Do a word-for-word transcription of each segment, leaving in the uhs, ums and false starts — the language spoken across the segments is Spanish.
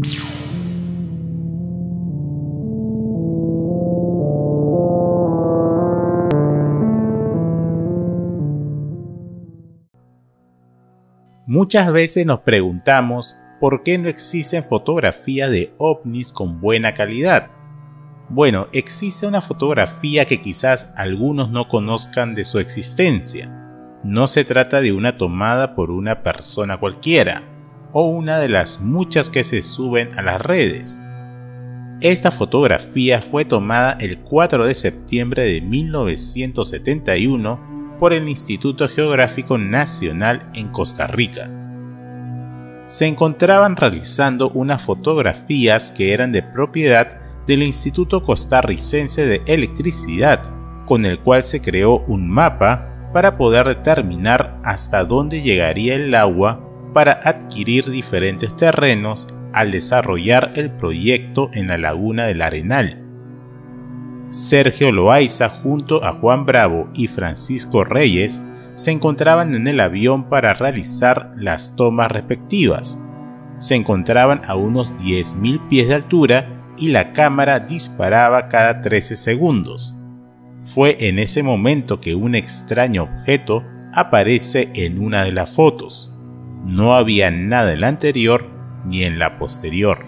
Muchas veces nos preguntamos por qué no existen fotografías de ovnis con buena calidad. Bueno, existe una fotografía que quizás algunos no conozcan de su existencia. No se trata de una tomada por una persona cualquiera, o una de las muchas que se suben a las redes. Esta fotografía fue tomada el cuatro de septiembre de mil novecientos setenta y uno por el Instituto Geográfico Nacional en Costa Rica. Se encontraban realizando unas fotografías que eran de propiedad del Instituto Costarricense de Electricidad, con el cual se creó un mapa para poder determinar hasta dónde llegaría el agua para adquirir diferentes terrenos al desarrollar el proyecto en la laguna del Arenal. Sergio Loaiza junto a Juan Bravo y Francisco Reyes se encontraban en el avión para realizar las tomas respectivas. Se encontraban a unos diez mil pies de altura y la cámara disparaba cada trece segundos. Fue en ese momento que un extraño objeto aparece en una de las fotos. No había nada en la anterior ni en la posterior.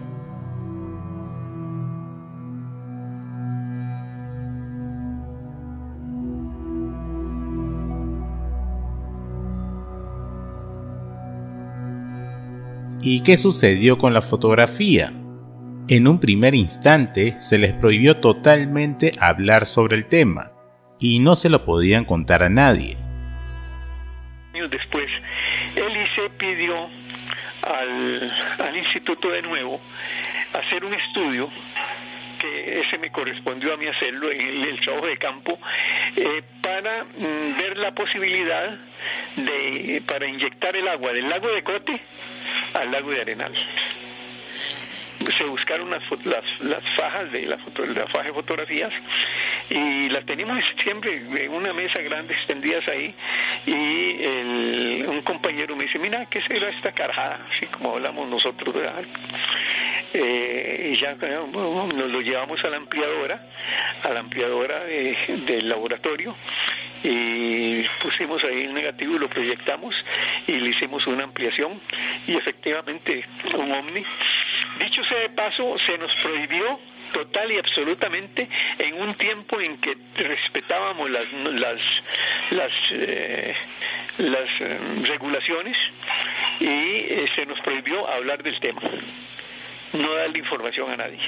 ¿Y qué sucedió con la fotografía? En un primer instante se les prohibió totalmente hablar sobre el tema y no se lo podían contar a nadie. Años después, el I C E pidió al, al instituto de nuevo hacer un estudio, que ese me correspondió a mí hacerlo en el, el trabajo de campo, eh, para mm, ver la posibilidad de para inyectar el agua del lago de Cote al lago de Arenal. Se buscaron las, las, las fajas de la, foto, la faja de fotografías y las teníamos siempre en una mesa grande extendidas ahí, y el, un compañero me dice: mira, ¿qué será esta carajada? Así como hablamos nosotros, ¿verdad? Eh, y ya bueno, nos lo llevamos a la ampliadora, a la ampliadora de, del laboratorio, y pusimos ahí el negativo y lo proyectamos y le hicimos una ampliación, y efectivamente un ovni. Dicho sea de paso, se nos prohibió total y absolutamente en un tiempo en que respetábamos las las las eh, las eh, regulaciones, y eh, se nos prohibió hablar del tema, no darle información a nadie.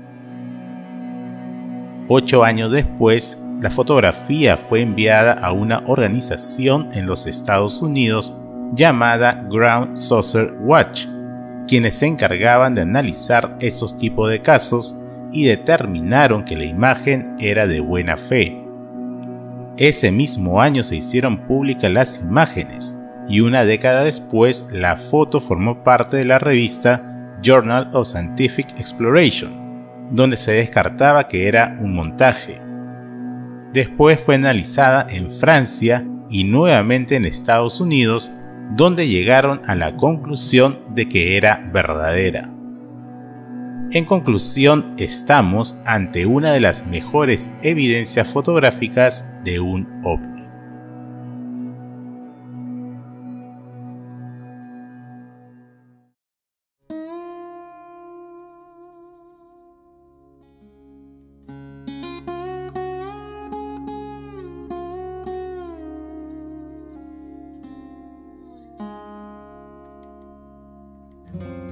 Ocho años después, la fotografía fue enviada a una organización en los Estados Unidos llamada Ground Saucer Watch, quienes se encargaban de analizar esos tipos de casos y determinaron que la imagen era de buena fe. Ese mismo año se hicieron públicas las imágenes y una década después la foto formó parte de la revista Journal of Scientific Exploration, donde se descartaba que era un montaje. Después fue analizada en Francia y nuevamente en Estados Unidos, donde llegaron a la conclusión de que era verdadera. En conclusión, estamos ante una de las mejores evidencias fotográficas de un ovni. Thank you.